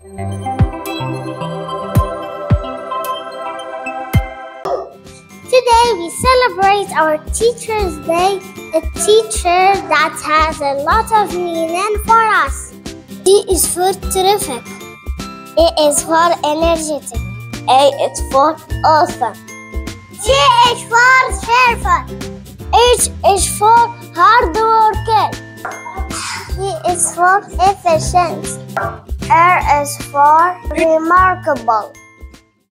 Today we celebrate our Teacher's Day, a teacher that has a lot of meaning for us. T is for terrific. E is for energetic. A is for awesome. C is for cheerful. H is for hard worker. E is for efficient. R is for remarkable.